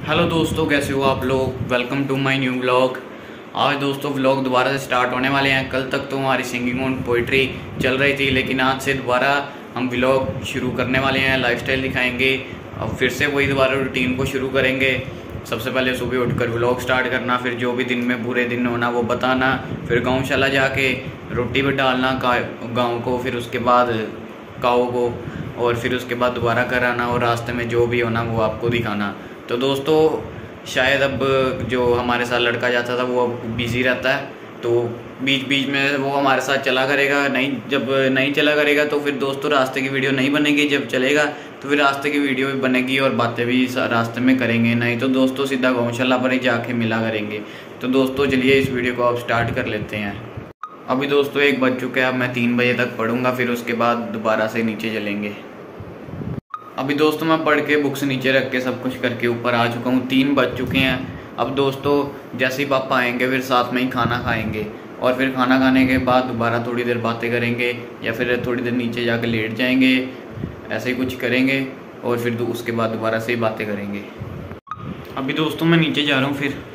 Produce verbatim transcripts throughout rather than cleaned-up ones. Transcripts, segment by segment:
Hello दोस्तों, कैसे हो आप लोग। Welcome to my new vlog. आज दोस्तों व्लॉग दोबारा से स्टार्ट होने वाले हैं। कल तक तो हमारी सिंगिंग ऑन पोइट्री चल रही थी, लेकिन आज से दोबारा हम व्लॉग शुरू करने वाले हैं। लाइफस्टाइल दिखाएंगे। अब फिर से वही दोबारा रूटीन को शुरू करेंगे। सबसे पहले सुबह उठकर व्लॉग स्टार्ट करना, फिर जो भी दिन में बुरे दिन होना वो बताना, फिर गौशाला जाके रोटी भी डालना गाँव को, फिर उसके बाद काऊ को, और फिर उसके बाद दोबारा घर आना और रास्ते में जो भी होना वो आपको दिखाना। तो दोस्तों शायद अब जो हमारे साथ लड़का जाता था वो अब बिज़ी रहता है, तो बीच बीच में वो हमारे साथ चला करेगा। नहीं, जब नहीं चला करेगा तो फिर दोस्तों रास्ते की वीडियो नहीं बनेगी। जब चलेगा तो फिर रास्ते की वीडियो भी बनेगी और बातें भी रास्ते में करेंगे। नहीं तो दोस्तों सीधा गौशाला पर ही जाके मिला करेंगे। तो दोस्तों चलिए इस वीडियो को आप स्टार्ट कर लेते हैं। अभी दोस्तों एक बज चुके हैं। अब मैं तीन बजे तक पढ़ूंगा, फिर उसके बाद दोबारा से नीचे चलेंगे। अभी दोस्तों मैं पढ़ के बुक्स नीचे रख के सब कुछ करके ऊपर आ चुका हूँ। तीन बज चुके हैं। अब दोस्तों जैसे ही पापा आएंगे फिर साथ में ही खाना खाएंगे, और फिर खाना खाने के बाद दोबारा थोड़ी देर बातें करेंगे, या फिर थोड़ी देर नीचे जाकर लेट जाएंगे। ऐसे ही कुछ करेंगे और फिर उसके बाद दोबारा से ही बातें करेंगे। अभी दोस्तों मैं नीचे जा रहा हूँ। फिर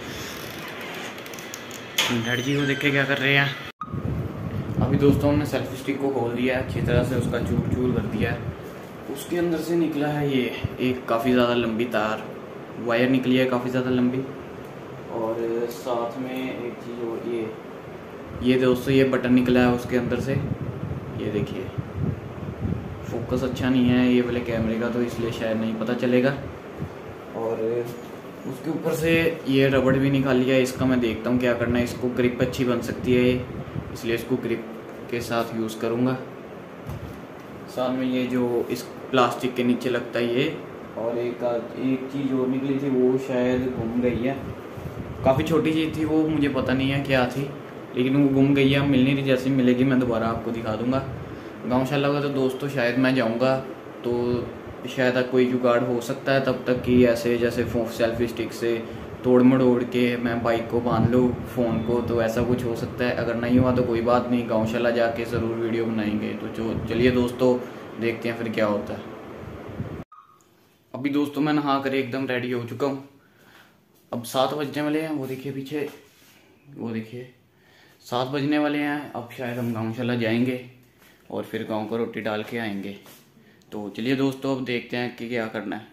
डैडी जी को देखे क्या कर रहे हैं। अभी दोस्तों हमने सेल्फी स्टिक को खोल दिया है, अच्छी तरह से उसका चूर चूर कर दिया है। उसके अंदर से निकला है ये एक काफ़ी ज़्यादा लंबी तार, वायर निकली है काफ़ी ज़्यादा लंबी, और साथ में एक चीज़ और ये ये दोस्तों ये बटन निकला है उसके अंदर से। ये देखिए फोकस अच्छा नहीं है ये वाले कैमरे का, तो इसलिए शायद नहीं पता चलेगा। और उसके ऊपर से ये रबड़ भी निकाल लिया है। इसका मैं देखता हूँ क्या करना है। इसको ग्रिप अच्छी बन सकती है ये, इसलिए इसको ग्रिप के साथ यूज़ करूँगा। साथ में ये जो इस प्लास्टिक के नीचे लगता है ये, और एक एक चीज़ और निकली थी वो शायद गुम गई है। काफ़ी छोटी चीज़ थी वो, मुझे पता नहीं है क्या थी, लेकिन वो गुम गई है, मिल नहीं रही। जैसे मिलेगी मैं दोबारा आपको दिखा दूंगा। गौशाला का तो दोस्तों शायद मैं जाऊंगा तो शायद कोई जुगाड़ हो सकता है तब तक कि ऐसे जैसे सेल्फी स्टिक से तोड़ मड़ोड़ के मैं बाइक को बांध लूँ फ़ोन को, तो ऐसा कुछ हो सकता है। अगर नहीं हुआ तो कोई बात नहीं, गौशाला जाके ज़रूर वीडियो बनाएंगे। तो जो चलिए दोस्तों देखते हैं फिर क्या होता है। अभी दोस्तों मैं नहा कर एकदम रेडी हो चुका हूँ। अब सात बजने वाले हैं, वो देखिए पीछे, वो देखिए सात बजने वाले हैं। अब शायद हम गौशाला जाएंगे और फिर गाँव को रोटी डाल के आएंगे। तो चलिए दोस्तों अब देखते हैं कि क्या करना है।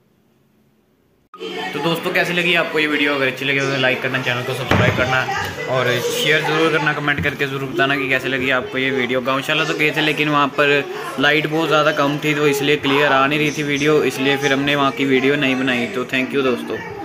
तो दोस्तों कैसी लगी आपको ये वीडियो। अगर अच्छी लगी तो लाइक करना, चैनल को सब्सक्राइब करना और शेयर ज़रूर करना। कमेंट करके ज़रूर बताना कि कैसे लगी आपको ये वीडियो। गौशाला तो गए थे लेकिन वहाँ पर लाइट बहुत ज़्यादा कम थी, तो इसलिए क्लियर आ नहीं रही थी वीडियो, इसलिए फिर हमने वहाँ की वीडियो नहीं बनाई। तो थैंक यू दोस्तों।